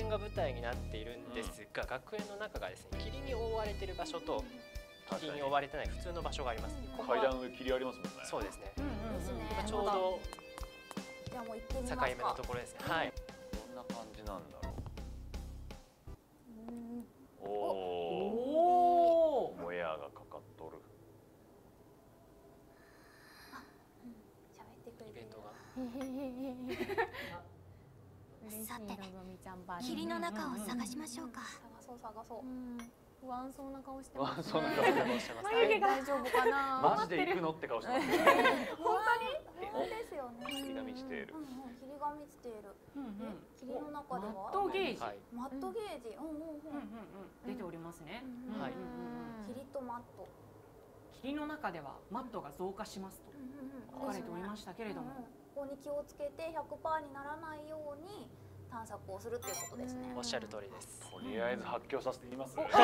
が舞台になっているんですが、学園の中がですね、霧に覆われている場所と霧に覆われてない普通の場所があります。 階段上霧ありますもんね。 そうですね。 ですね。 ちょうどじゃあもう行ってみます境か。 目のところですね。はい。 どんな感じなんだろう。おお。もやがかかっとる。 喋ってくれてる。 イベントが。 さて、霧の中を探しましょうか。 探そう。 不安そうな顔してまあ、 す。 そうなんだ。 大丈夫かな。 マジで行くのって顔してますね。 本当にですよね。 霧が満ちている。 霧が満ちている。霧の中ではマットゲージ。 マットゲージ。 出ておりますね。 はい。 霧とマット。 霧の中ではマットが増加しますと書かれておりましたけれども、 ここに気をつけて100%にならないように探索をするっていうことですね。 おっしゃる通りです。 とりあえず発狂させてみます。 結構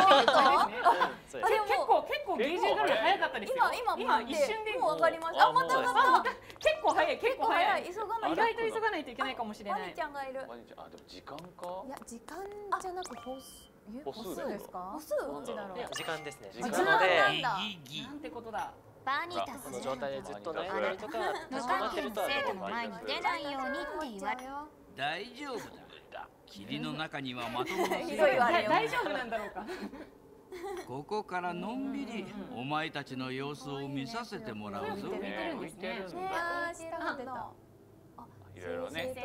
ゲージが早かったですよ。今一瞬でもう分かりました。あ、また結構早い。 急がない。 意外と急がないといけないかもしれない。 ワニちゃんがいる。 あ、でも時間か。 いや、時間じゃなく歩数ですか？ 歩数？ どっちだろう。 いや、時間ですね。 時間なので、 なんてことだ。 バニタこの状態でずっと悩んだりとか立ち止まってるとは生徒の前に出ないようにって言われ。 大丈夫だ。霧の中にはまともなひどいわね。 大丈夫なんだろうか。 ここからのんびりお前たちの様子を見させてもらうぞ。 見てるんですね。 あ、下出た。 いろいろね。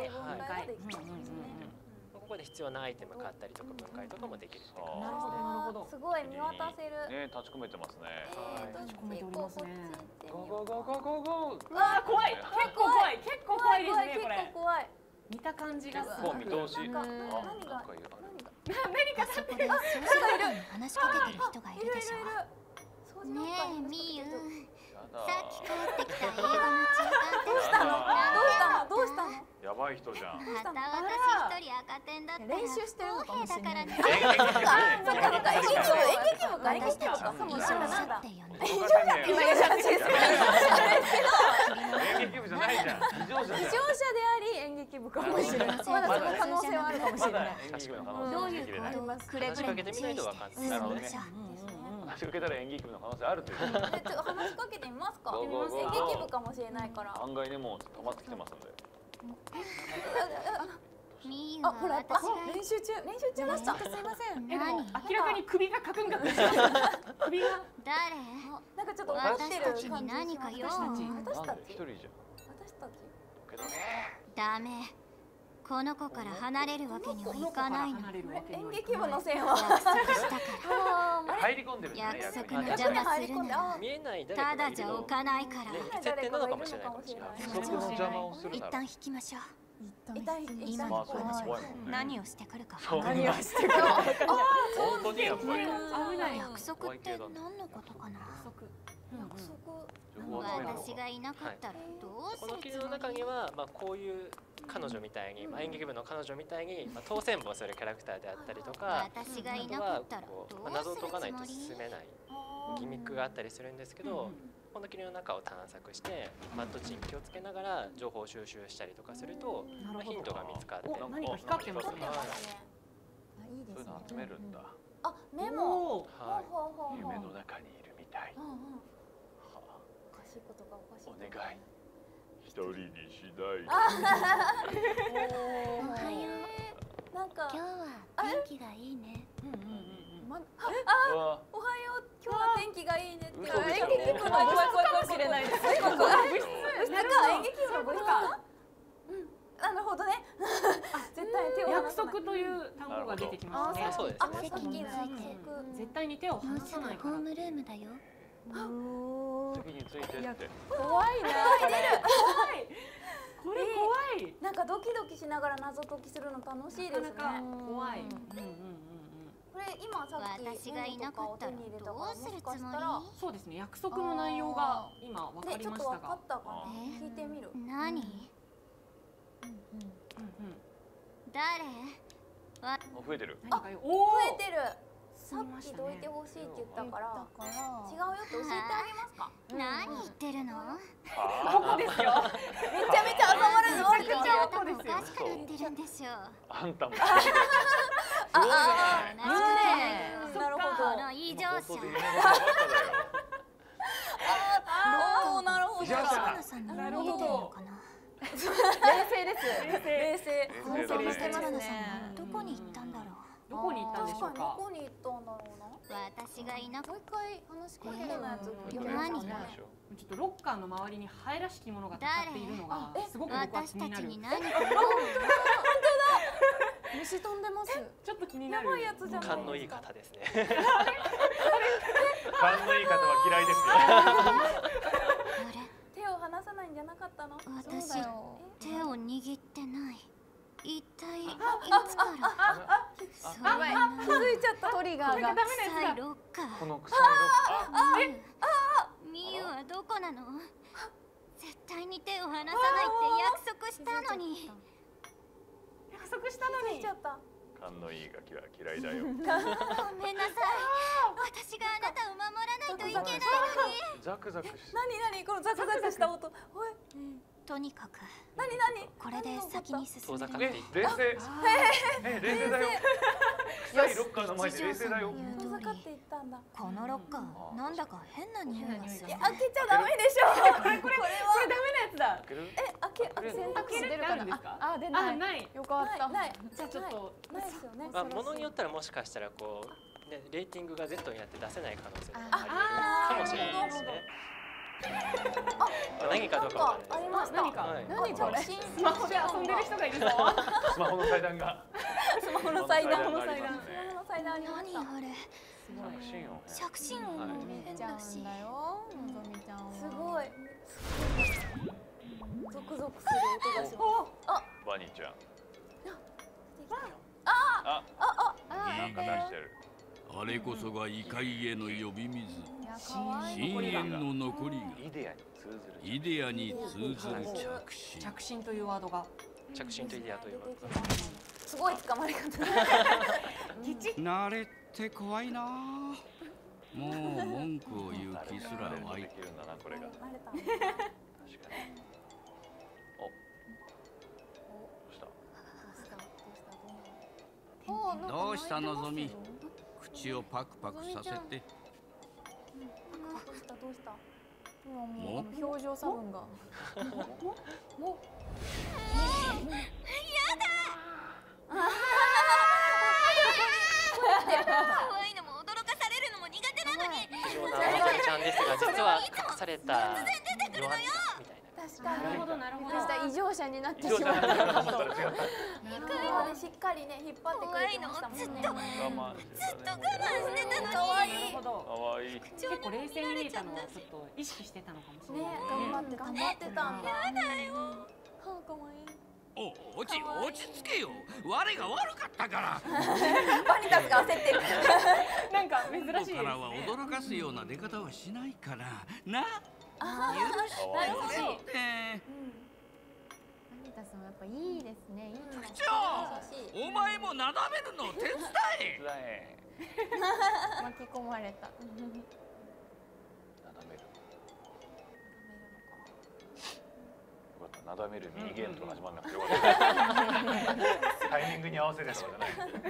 ここで必要なアイテム買ったりとか分解とかもできるって感なるほどなるほど。 すごい見渡せる。 ね、立ち込めてますね。 立ち込めておりますね。 ゴーゴーゴーゴーゴーゴー。 うわ、怖い。結構怖いですねこれ。 結構怖い。 見た感じがすもう見通し。 何が何かそこで話しかけてる人がいるでしょ。ねえ、みゆ。さっき帰ってきた映画の中間どうしたの？ やばい人じゃん。 また私一人赤点だったら練習してるのかもしれない。 不公平だからね。 演劇部か。 私たちを異常者って呼んで。 異常者って今異常者ですけど。 演劇部じゃないじゃん。異常者じゃん。 異常者であり演劇部かもしれない。まだその可能性はあるかもしれない。 演劇部の可能性どうもいう行動くれ話しかけてみないと分かんない。 なるほどね。話しかけたら演劇部の可能性あるという。 ちょっと話しかけてみますか。演劇部かもしれないから。 案外ね、もう溜まってきてますんで。 みゆあ、ほら、 は私が練習中でした。すいません。 でも明らかに首がカクンカクンしてます。首が誰？ なんかちょっと怒ってる感じ。 私たちに何か用？ 私たち。 一人じゃん。 私たち。 けどね。 ダメ。この子から離れるわけにはいかないの。 演劇部の線は約束したから入り込んでるんだね。 約束の邪魔するなら見えない誰たかがいるのだじゃ置かないから設定なのかもしれないかもしれない。 約束の邪魔をするなら。 一旦引きましょう。 今まあそう怖いもんね。 何をしてくるか何をしてくるか。本当にやっぱり。 危ない。 約束って何のことかな。私がいなかったらどうするこの霧の中にはこういう彼女みたいに演劇部の彼女みたいに当選簿をするキャラクターであったりとか、 私がいなかったらどう謎を解かないとするつもり？ 進めないギミックがあったりするんですけど、この霧の中を探索してマット値に気をつけながら情報収集したりとかするとヒントが見つかって、 何か光ってますね。 そういうの集めるんだ。 あ、メモ。 夢の中にいるみたい。 おかしいことがおかしい。 お願い。一人にしない。 おはよう。 なんか今日は天気がいいね。 おはよう。今日は天気がいいねって。演劇部の怖いかもしれないです。部室か演劇部の部室か。なるほどね。絶対手を約束という単語が出てきましたね。 そうですね。 席について。 絶対に手を離もうすぐさないから。 ホームルームだよ。 席についてって。 怖いな。 これ怖い。 なんかドキドキしながら謎解きするの楽しいですね。 怖い。 これ今さっき私がいなかったらどうするつもり？ そうですね。約束の内容が今分かりちょっましたがと分かっ。たかな。聞いてみる。 何？誰？ 増えてる。 何か増えてる。さっきどいてほしいって言ったから違うよって教えてあげますか。 何言ってるの？ ここですよ。 めちゃめちゃ挟まるの。 口が頭おかしくなってるんでしょう。 あんたも。 なるほど。 この異常者。 放送で夢の中ばっかだよ。 おお、なるほど。 シャナさんに見えてるのかな。 冷静です。冷静。 冷静だねシャナさんはどこに行ったんだろう。 どこに行ったんでしょうどか。 こに行ったんだろうな。 私がいなくもう一回話しかけのやつ読め何ますね。 ちょっとロッカーの周りにハエらしきものがたかっているのがすごく僕は私た気になる。 ちに何か虫飛んでます。 ちょっと気になる。 やばいやつじゃない。 勘のいい方ですね。 勘のいい方は嫌いですよ。 あれ手を離さないんじゃなかったの？ 私そうだよ。 手を握ってない。一体いつからそれは気づいちゃったトリガーが。 臭いロッカー。 この臭いロッカー。 ミユはどこなの？絶対に手を離さないって約束したのに。 約束したのに気づいち。ゃった。 勘のいいガキは嫌いだよ。 ごめんなさい。私があなたを守らないといけないのに。 ザクザクして。 何このザクザクした音。おい。 とにかく何？ これで先に進遠ざめる。 かっていった。 冷静。冷静だよ。臭いロッカーの前で冷静だよ。 遠ざかっていったんだ。 このロッカーなんだか変な匂いがする。 開けちゃダメでしょ。これこれダメなやつだ。 開ける？ 選択肢出るかな。 あるんですか？ あ、出ない。 ない。 よかった。ない。 じゃあちょっとないですよね。 まあ物によったらもしかしたらこうねレーティングが Z になって出せない可能性もあり得るかもしれないですね。何かどうかわからないありました。 何かはい何これ？ スマホで遊んでる人がいるぞ。 スマホの祭壇が。 スマホの祭壇。 スマホの祭壇スマホの祭壇ありました。 何あれ？ 着信音。 着信音も変だし。 よ。のぞみちゃんは。すごい。ゾクゾクする音がします。 バニーちゃん。 いいなんか出してる。 あれこそが異界への呼び水。 可愛い。 深淵の残りがイデアに通ずる。 イデアに通ずる着信。 着信というワードが。 着信とイデアというワード。 すごい掴まれ方。 慣れって怖いな。もう文句を言う気すら湧いできるんだなこれが。 慣れた。 確かに。お。どうした？ どうしたのぞみ。口をパクパクさせて。 どうした？今もう表情差分が。も怖いのも驚かされるのも苦手なのに。 異常なおじいちゃんですが実は隠された弱みみたいな。 確かに。 なるほどなるほど。 異常者になってし異常まった。 者だと思ったら違った。 今までしっかりね引っ張ってくれてましたもんね。 我慢してたね。 してたのに。 可愛い。 なるほど。 可愛い。 結構冷静に見えたのはちょっと意識してたのかもしれねない。 頑張ってたんだ。やだよ。はあ可愛い。 落ち着けよ。我が悪かったから。 バニタスが焦ってる。 なんか珍しいですね。 ここからは驚かすような出方はしないからな。 あ可愛い。 欲しい。 ねバニタスもやっぱいいですね。いい副長、お前もなだめるのを手伝え。 つらい。 巻き込まれた。 なだめる。よかった。なだめるミニゲームとか始まんなくてよかった。タイミングに合わせてとかじゃない。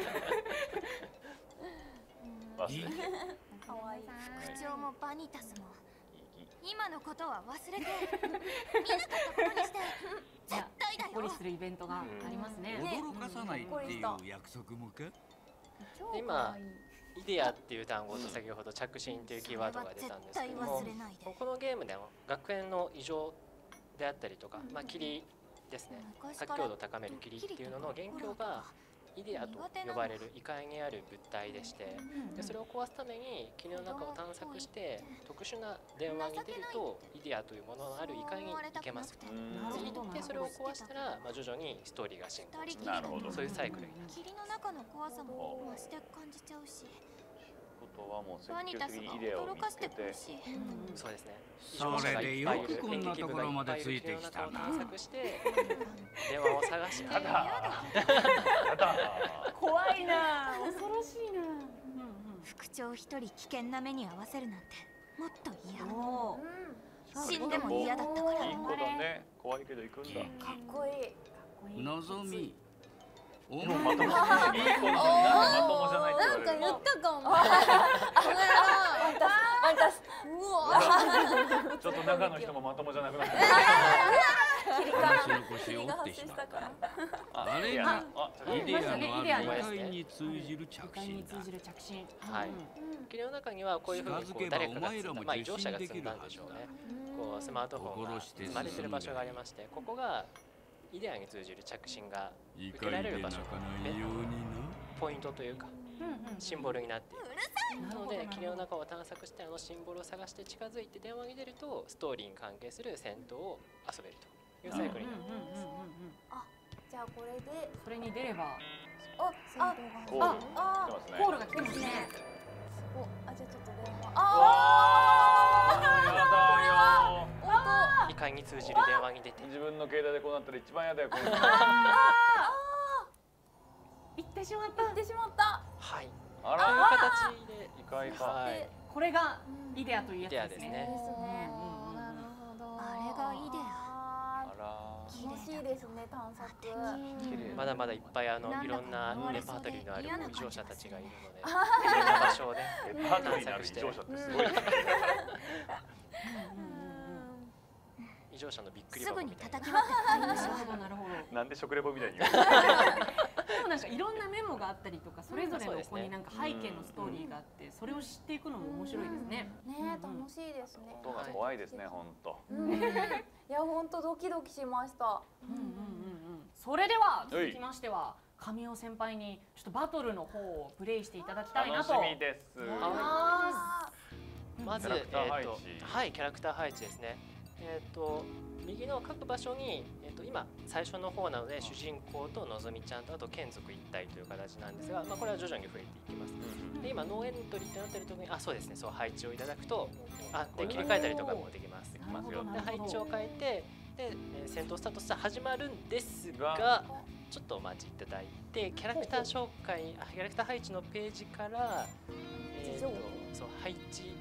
忘れて。 可愛い。 副長もバニタスもいい今のことは忘れて見なかったことにして絶対だよ。 ほっこりするイベントがありますね。 驚かさないっていう約束もか。 今イデアっていう単語と先ほど着信っていうキーワードが出たんですけども、このゲームでも学園の異常であったりとか、まあ霧ですね、活強度を高める霧っていうのの元凶がイデアと呼ばれる異界にある物体でして、でそれを壊すために霧の中を探索して特殊な電話に出るとイデアというもののある異界に行けます。で行ってそれを壊したら、まあ、徐々にストーリーが進行していく、そういうサイクルになっている。 霧の中の怖さも増して感じちゃうし、 ことはもうバニタスが驚かせてくるし。 そうですね。 それでよくこんなところまでついてきたな。 探索して電話を探して。 やだ。 怖いな。恐ろしいな。 副長一人危険な目に遭わせるなんてもっと嫌。 お死んでも嫌だったから。 いい子だね。怖いけど行くんだ。 かっこいい。 のぞみ。おま前とまっていい子なのになんでまとう中の人もまともじゃなくなって話の腰を折ってしまった。あれがイデアのある異界に通じる着信だ。 はい。霧の中にはこういうふうにこう誰かが積んだ異常者が積んだんでしょうね。こうスマートフォンが積まれてる場所がありまして、ここがイデアに通じる着信が受けられる場所でポイントというかシンボルになっている。なので霧の中を探索してあのシンボルを探して近づいて電話に出るとストーリーに関係する戦闘を遊べるというサイクルになっています。 あ、じゃあこれでそれに出ればコールが来てますね。 あ、じゃあちょっと電話。 異界に通じる電話に出て自分の携帯でこうなったら一番嫌だよ。 行ってしまった。 行ってしまった。 はい。 あという形で異界か。 はい。 これがイデアというやつですね。 ですね。なるほど。 あれがイデア。 楽しいですね、探索。 まだまだいっぱいいろんなレパートリーのある異常者たちがいるので、いろんな場所をね探索して。異常者のびっくり箱みたいな。 なんで食レポみたいに。 でもなんかいろんなメモがあったりとか、それぞれのここになんか背景のストーリーがあって、それを知っていくのも面白いですね。 ね、楽しいですね。 音が怖いですね、本当。 いや、本当ドキドキしました。 それでは続きましては神尾先輩にちょっとバトルの方をプレイしていただきたいなと。 楽しみです。 まずはい、キャラクター配置ですね。右の各場所に、今最初の方なので主人公とのぞみちゃんとあと眷属一体という形なんですが、これは徐々に増えていきます。で今ノーエントリーってなってるところにそうですね、そう配置をいただくとで切り替えたりとかもできます。で配置を変えてで戦闘スタートしたら始まるんですが、ちょっとお待ちいただいてキャラクター紹介キャラクター配置のページからそう配置ですね、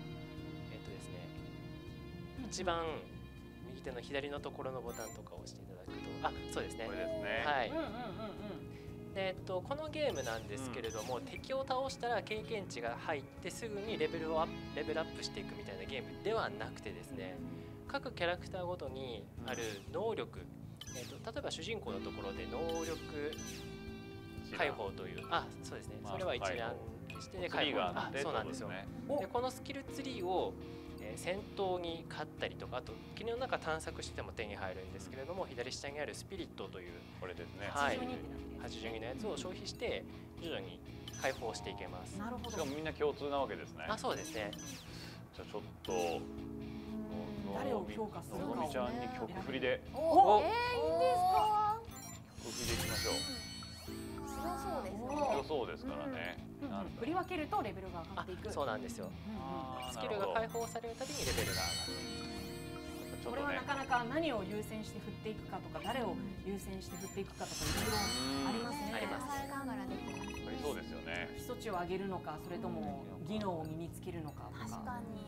一番右手の左のところのボタンとかを押していただくとそうですね。 これですね。 はい。でこのゲームなんですけれども、敵を倒したら経験値が入ってすぐにレベルアップしていくみたいなゲームではなくてですね、各キャラクターごとにある能力、例えば主人公のところで能力解放というそうですね、それは一覧でして解放そうなんですよ。でこのスキルツリーを戦闘に勝ったりとか、あと霧の中探索しても手に入るんですけれども、左下にあるスピリットというこれですね、 82のやつを消費して徐々に解放していけます。 なるほど。 しかもみんな共通なわけですね。 そうですね。 じゃあちょっと誰を評価するかをのぞみちゃんに曲振りで。 いいんですか。 曲振りでいきましょう。 強そうですね。 強そうですからね。 振り分けるとレベルが上がっていく。 そうなんですよ。スキルが解放されるたびにレベルが上がる。 これはなかなか何を優先して振っていくかとか、誰を優先して振っていくかとかいろいろありますね。 あります。 ありそうですよね。 基礎値を上げるのか、それとも技能を身につけるのかとか。 確かに。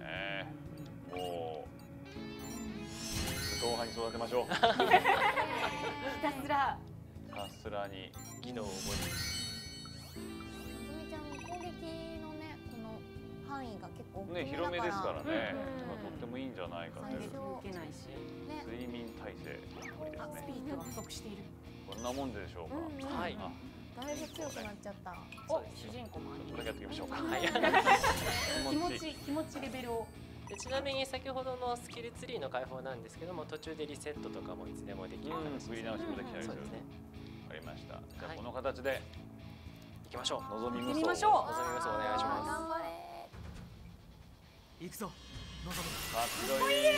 もう武闘派に育てましょう。 ひたすらに技能を覚えのぞみちゃん攻撃のね、この範囲が結構ね、広めですからね。とってもいいんじゃないかという。 受けないし、 睡眠耐性無理ですね。 スピリットが不足している。 こんなもんでしょうか。 はい。 だいぶ強くなっちゃった。 主人公もこれやっていきましょうか。 気持ちレベルを。 ちなみに先ほどのスキルツリーの解放なんですけども、途中でリセットとかもいつでもできる形振り直しもできたりする。わかりました。じゃあこの形でいきましょう。 のぞみ無双。 のぞみ無双お願いします。 頑張れ。 行くぞ。のぞみ。 かっこいい。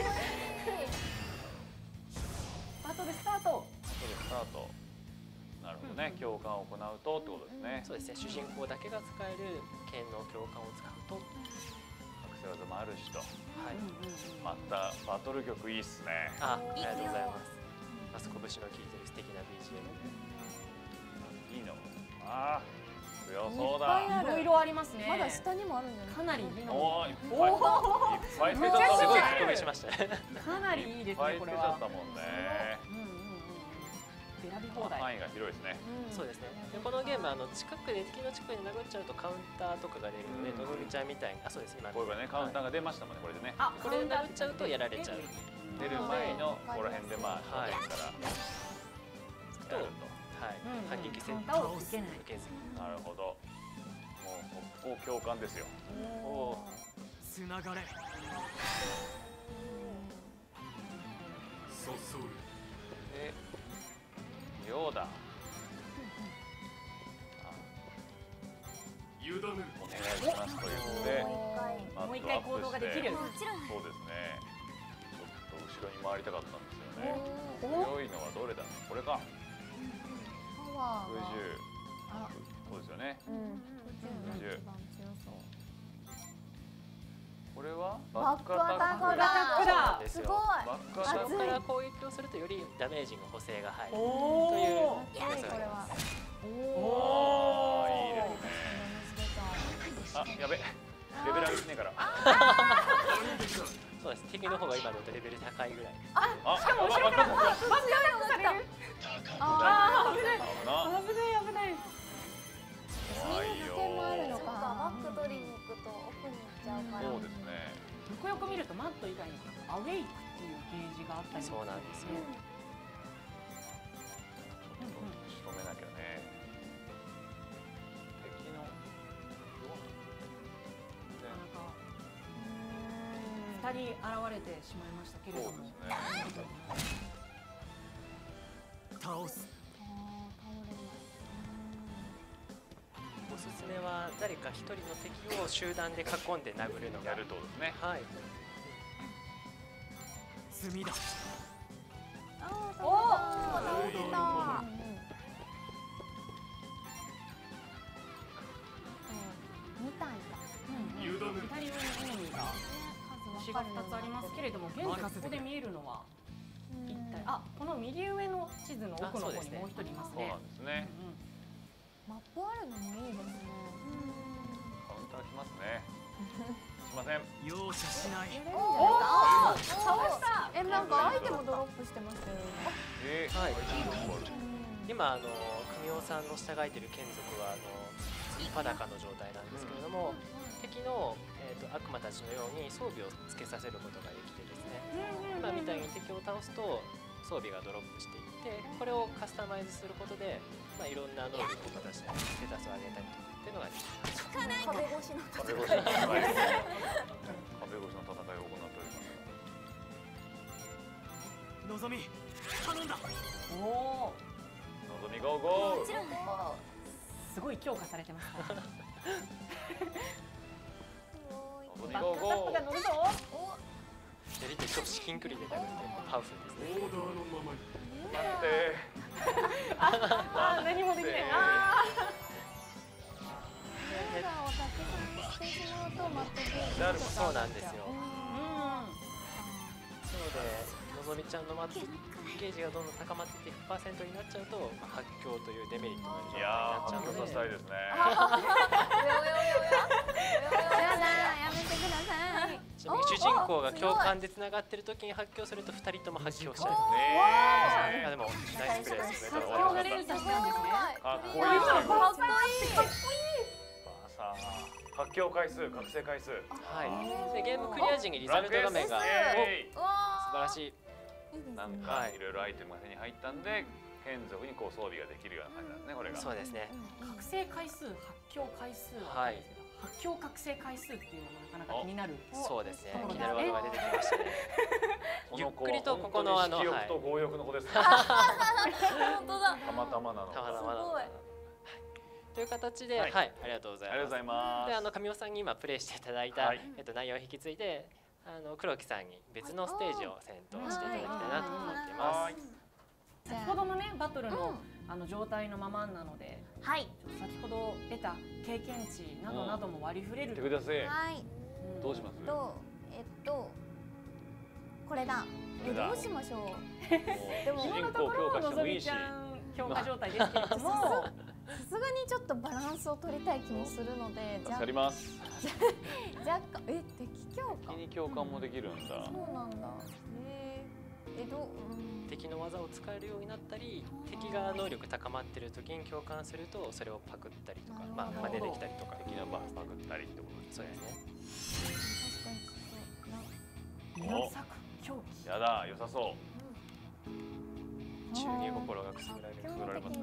バトルスタート。なるほどね。共感を行うとってことですね。 そうですね。主人公だけが使える剣の共感を使うと。 隠せ技もあるしと。はい。またバトル曲いいっすね。 ありがとうございます。マスコ節の効いてる素敵な BGM。 いいの。強そうだ。 いろいろありますね。 まだ下にもあるんじゃない。 かなり技能。 いっぱいつけちゃった。 すごい低めしましたね。 かなりいいですね、これは。 いっぱいつけちゃったもんね。 選び放題。 範囲が広いですね。 そうですね。でこのゲーム近くで敵の近くに殴っちゃうとカウンターとかが出るので、のぞみちゃんみたいにそうです今これがねカウンターが出ましたもんねこれでね。 あ、 これで殴っちゃうとやられちゃう。 出る前のここら辺でまあはい。 からやる反撃せずカウンターを受けない。 受けず。 と。なるほど。もう速攻共感ですよ。 おつながれそそるで、ようだ。 委ねるお願いしますということで、 もう一回行動ができる。 そうですね。ちょっと後ろに回りたかったんですよね。強いのはどれだ。これか。 パワーが 60。そうですよね。60。これはバックアタックそうだ。 なんですよ。 すごい。 バックアタック後ろから攻撃をするとよりダメージの補正が入るおというお。 やつがあります。 おお。 いいですね。あ、やべ。レベル上げてねえから。 そうです。敵の方が今だとレベル高いぐらい。 あ、 しかも後ろからバックアタックされる。ああ、危ない。危ない。 怖いよ。 点もあるのか。バック取りに行くと奥に行っちゃうから。 そうですね。 よくよく見るとマット以外にアウェイクっていうゲージがあったりそうなんですよ。 ちょっと仕留めなきゃね。敵の 2人現れてしまいましたけれども。 そうですね。 倒すおすすめは誰か一人の敵を集団で囲んで殴るのがやるとですね。 はい。 罪だおお。みたいだ。 委ねる左上にエネミーが星が2つありますけれども、現在ここで見えるのは一体この右上の地図の奥の方にもう一人いますねそうなん。ですね。 マップあるのもいいですね。 カウンター来ますね。すいません。 容赦しないおお。倒した。なんかアイテムドロップしてますよ。 はい。 い。 今神尾さんの従えている眷属は裸の状態なんですけれども、敵の悪魔たちのように装備をつけさせることができてですね。今みたいに敵を倒すと装備がドロップしていって、これをカスタマイズすることで、いろんな能力を出したりステータスを上げたりとかっていうのができます。 壁越しの壁越しの戦い。壁越しの戦いを行っております。 のぞみ頼んだおお、 のぞみゴーゴー。 すごい強化されてますから。 のぞみバッゴーゴー。 クアタックが乗るぞ。 やり手超至近距離で殴ってパワフルですね。 オーダーのままに待って。 何もできない。 そうなんですよ。 うん。 なのでのぞみちゃんのゲージがどんどん高まっていって 100% になっちゃうと発狂というデメリットがある状態にいやー、 なっちゃうので、 発狂させたいですね。 やだ、やめてください。 ちなみに主人公が共感でつながってる時に発狂すると2人とも発狂しちゃう。 ねでもナイスプレーですね。 発狂が連鎖したんですね。 かっこいい。 かっこいい。 ばあさん、発狂回数、覚醒回数。 はい。でゲームクリア時にリザルト画面がイエーイ素晴らしい。 なんかいろいろアイテムが手に入ったんで、眷属にこう装備ができるような感じなんですね、これが。 そうですね。 覚醒回数、発狂回数はあるんですけど、発狂覚醒回数っていうのもなかなか気になる。 そうですね。 そう気になるワードが出てきましたね。ゆっくりとここの色欲と強欲の子ですね。 本当だ。 たまたまなの。 たまたまなのすごい。 という形で、 はいはい、ありがとうございありがとうごます。 ざいます。 で、神尾さんに今プレイしていただいた、 はい内容を引き継いで、黒木さんに別のステージを戦闘していただきたいなと思っています。 はい。 先ほどのねバトルの状態のままなので、 はい。 先ほど出た経験値などなども割り振れる言ってください。 はい。 どうします？ これだ。 これだどうしましょう。 でも主人公強化してもいいし。 ちゃん強化状態ですけれども、 さすがにちょっとバランスを取りたい気もするので、 助かります。 若干敵強化。 敵に共感もできるんだ。 そうなんだ。 敵の技を使えるようになったり、敵が能力高まってる時に共感するとそれをパクったりとか、まあ真似できたりとか。 敵のバーパクったりってことですね。 そうですね。 宮作狂気。 やだ、良さそう。 忠義心がくすぐられる。 くすぐられますね。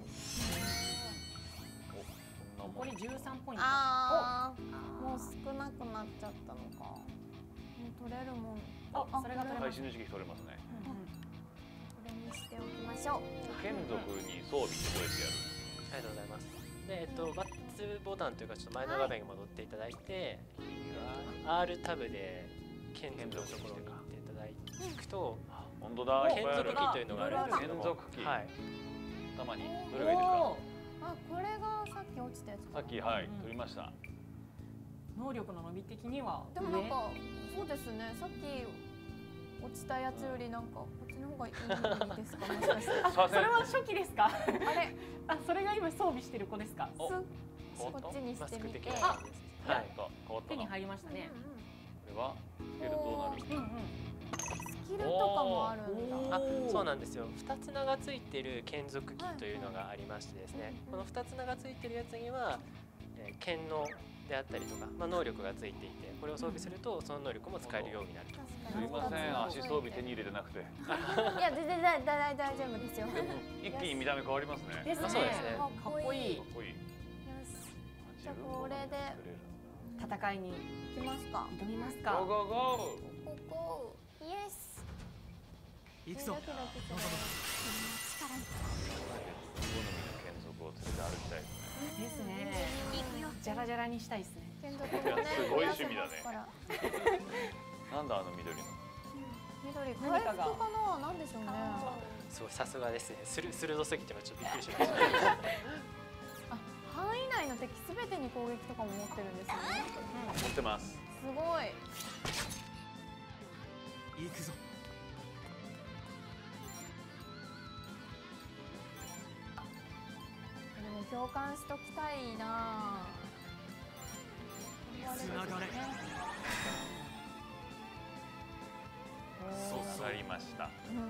残り13ポイント。 ああ、もう少なくなっちゃったのか。もう取れるもん。 あ、それが取れます。 最新の時期取れますね。 これにしておきましょう。 剣族に装備ってどうやってやる？ ありがとうございます。で、バッツボタンというかちょっと前の画面に戻っていただいて、R タブで剣族のところに行っていただくと、 本当だ。 剣族機というのがあるんですけども、 剣族機。 はい。 頭にどれがいいですか？ あ、これがさっき落ちたやつ。 さっきはい取りました。 能力の伸び的にはでもなんかそうですね。さっき落ちたやつよりなんかこっちの方がいいですか？もしかして。 それは初期ですか？ あれ、 あ、それが今装備してる子ですか？ こっちにしてみて。 あ、はい。 手に入りましたね。 これはつけるとどうなる？ スキルとかもあるんだ。 あ、そうなんですよ。2つ名がついている剣族機というのがありましてですね、この2つ名がついているやつには、剣能であったりとか、まあ、能力がついていて、これを装備するとその能力も使えるようになると。 すいません、足装備手に入れてなくて。 いや、全然大丈夫ですよ。 でも一気に見た目変わりますね。 ですね。 そうですね。 かっこいい。 かっこいい。 よし。じゃあこれで戦いに行きますか。 挑みますゴーか。 ゴーゴここイエス。 行くぞ。 ドキドキする。 ー。好みの剣族を連れて歩きたいですね。 ですね。じゃらじゃらにしたいですね。 剣族もね、 いやすごい趣味だね増やせますからなんだあの緑の。 緑、回何かが復かな、なんでしょうね。 すごいさすがですね。鋭すぎてもちょっとびっくりしました。 あ、範囲内の敵すべてに攻撃とかも持ってるんですね。 持ってます。 すごい。 行くぞ。 でも共感しときたいな。 つながれ。 そうなりました。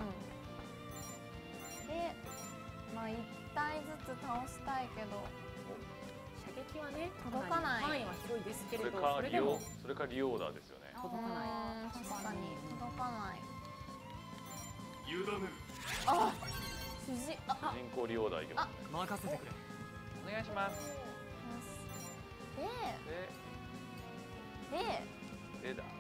で、まあ一体ずつ倒したいけど。 射撃はね、 届かない範囲は広いですけそれれど、 かリオそれでもそれかリオーダーですよね。 届かない。 確かに届かない。 ユダム。 あ、筋、あ、 人工リオーダーいきますね。 任せてくれ。 お願いします。 で、 でだ。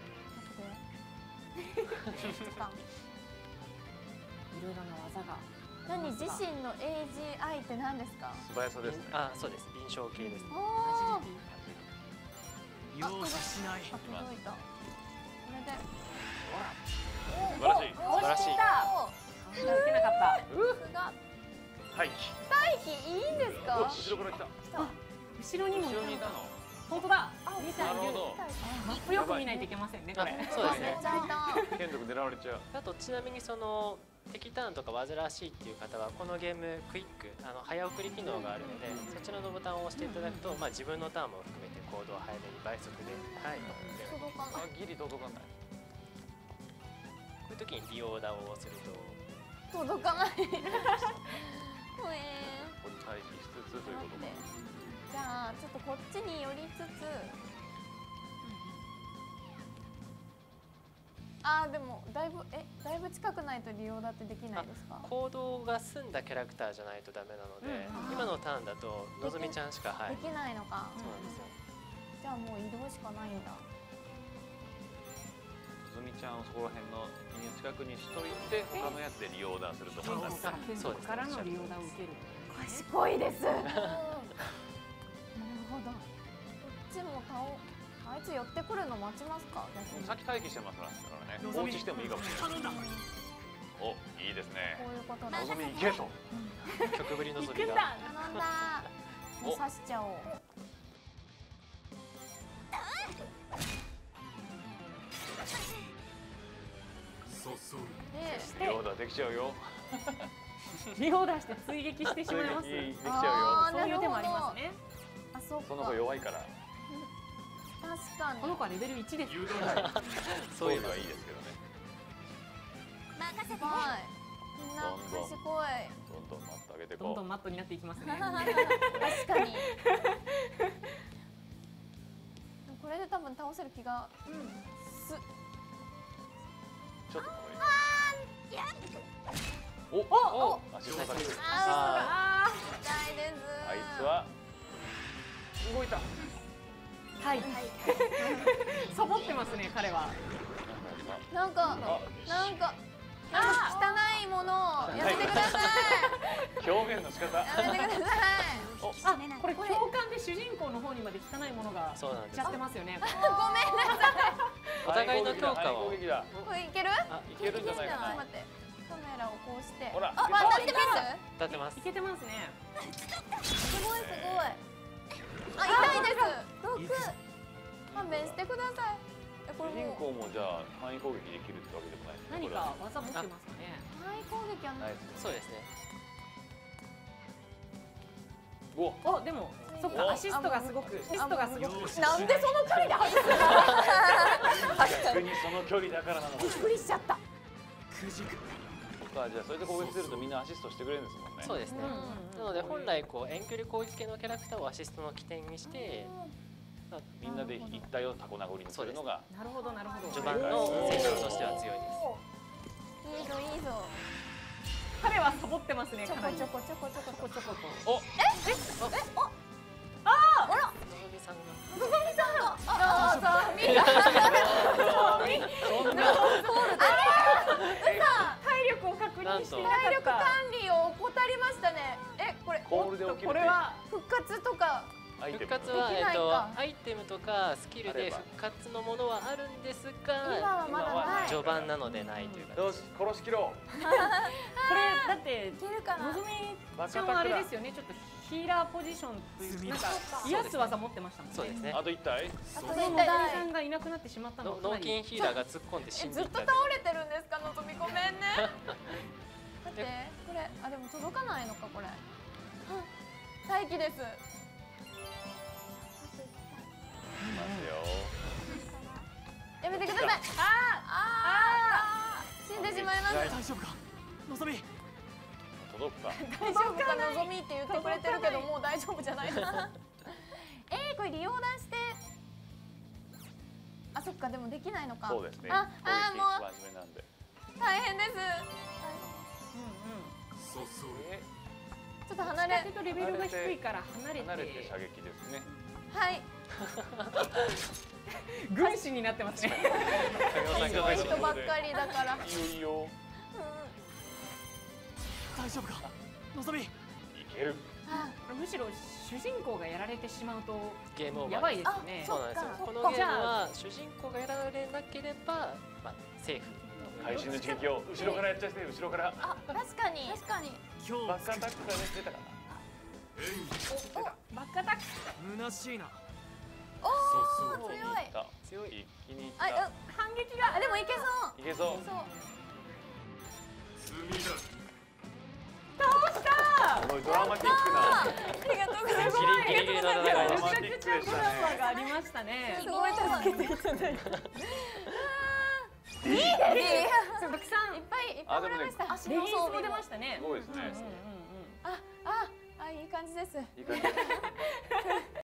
いろいろな技が。 何自身の AGI って何ですか？ 素早さですね。 あ、そうです。臨床系ですね。 おお。 容赦しない。 あ、届いた。これで。 素晴らしい。 素晴らしい。 受けなかった。 さすが。 はい。 大気いいんですか？ 後ろから来た。 後ろにも後ろにいたの。 本当だ。 なるほど。 マップよく見ないといけませんね。これ。 そうですね。 剣族狙われちゃう。 あとちなみにその敵ターンとか煩わしいっていう方はこのゲームクイック早送り機能があるので、そちらのボタンを押していただくと、まあ自分のターンも含めて行動を早めに倍速で、はい。 届かない。 あ、ギリ届かない。 こういう時にリオーダーをすると届かない。 ここに待機しつつということか。 じゃあちょっとこっちに寄りつつ。あーでもだいぶ近くないと利用だってできないですか？ 行動が済んだキャラクターじゃないとダメなので、今のターンだとのぞみちゃんしか、はい、 できないのか。 そうなんですよ。 じゃあもう移動しかないんだ。 のぞみちゃんをそこら辺の近くにしといて、他のやつでリオーダーすると思います。 剣族からの利用だを受ける。 賢いです。なるほど。こっちもあいつ寄ってくるの待ちますか？ 先待機してますからね。放置してもいいかもしれない。お、いいですね。 こういうことだ。 のぞみ行けと。 曲ぶりのぞみが。 頼んだ。もう刺しちゃおう。 リオーダーできちゃうよ。 リオーダーして追撃してしまいます。 できちゃうよ。 そういう手もありますね。 あ、そっか。 その子弱いから。 確かに。 この子はレベル1です。 そういうのはいいですけどね。 任せて。 みんな賢い。 どんどんマット上げてどんどこんマットになっていきますね。 確かに。これで多分倒せる気がす。 う。ちょっとお、 足の先。 ああ、痛いです。 あいつは動いた。 はい。サボってますね、彼は。 なんか汚いものをやめてください。 表現の仕方。 やめてください。 あ、これ共感で主人公の方にまで汚いものがそうなんですいっちゃってますよね。 ごめんなさい。 お互いの強化を攻撃だ。 これいける？ いけるんじゃないかな。 ちょっと待って。カメラをこうして。 ほらあ、当たってま立ってますいけてますね。 す。すごいすごい。あ、痛いです。毒。勘弁してください。これ主人もう公もじゃあ範囲攻撃できるってわけでもない。 何か技持ってますかね。 範囲攻撃はない。 そうですね。 お、 お、でもそっか、アシストがすごく、 なんでその距離で外す逆にその距離だからなのか。 びっくりしちゃった。 くじく。 じゃあそれで攻撃するとみんなアシストしてくれるんですもんね。 そうですね。なので本来こう遠距離攻撃系のキャラクターをアシストの起点にしてみんなで一体をタコ殴りにするのがなるほどなるほど。 序盤の選手としては強いです。 いいぞいいぞ。 彼はサボってますね。 ちょこかなりちょこちょこちょこちょこ。 ちょこちょこお、 のぞみさんがのぞみさんが。ああ、さみんな。 そんな体力を確認してな体力か管っ理を怠りましたね。これコールで起きた。 るこれは復活とか。 復アイテム。 活はできないかアイテムとかスキルで復活のものはあるんです今がはまだない。 序盤なのでないというか。 よし、殺しきろう。 これだっていけるかな。 のぞみちゃんはあれですよね。ちょっとヒーラーポジションというなんか癒す技持ってましたもんね。 そうですね。 あと一体。 あとそののぞみさんがいなくなってしまったのはかな脳筋りヒーラーが突っ込んで死んでずっといった。 倒れてるんですか、のぞみ。ごめんね。待って、これ、でも届かないのか、これ。待機です。 いますよ。 やめてください。あー死んでしまいます。 大丈夫かのぞみ。 届くか。 大丈夫か、のぞみって言ってくれてるけど、もう大丈夫じゃないです。これ利用弾して。あ、そっか、でもできないのか。 そうですね。 あ、 攻撃もう一番初めなんで。 大変です。 そうそう。 ちょっと離れ。 ちょっとレベルが低いから離れ離れてて射撃ですね。 はい。 軍師になってますね。 そういう人ばっかりだから。 いいよいいよ。 大丈夫かのぞみ。 いける。 むしろ主人公がやられてしまうとゲームオーバー。 やばいですよね。 そうなんですよ。 そっかこのゲームは主人公がやられなければまあセーフ。 会心の一撃を後ろからやっちゃって後ろから。 あ、確かに。確かに。 今日バックアタックがね出たかな。 バックアタック。 虚しいな。 おお、強い。 強い。一気にいっあ、 た。 反撃がでもいけそう。 いけそう。 そう。 倒したすごいドラマティックな。 ありがとうございます。 ギリギリの戦いドです。 ラマティックでしたドラマね。 がありましたね。 すごい助けていただいて。いいです。 たくさんいっぱいもらいました。足レギンスも出の装備もましたね。 すごいですね。 いい感じです。 いい感じです。